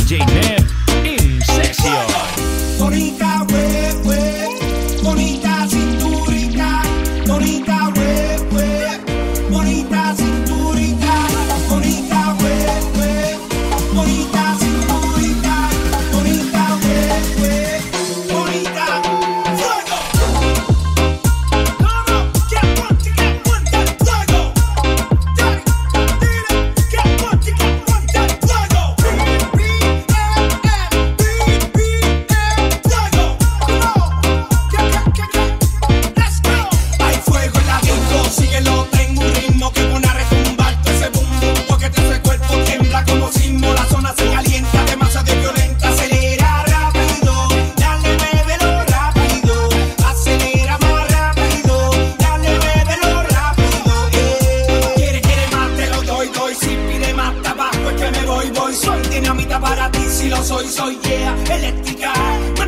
DJ Neb in session. Bonita, bonita cinturita, bonita, bonita cinturita, bonita, bonita cinturita, bonita, bonita, fuego. Come on, get one, that fuego. Get one, that fuego. Soy dinamita para ti, si lo soy, yeah, eléctrica.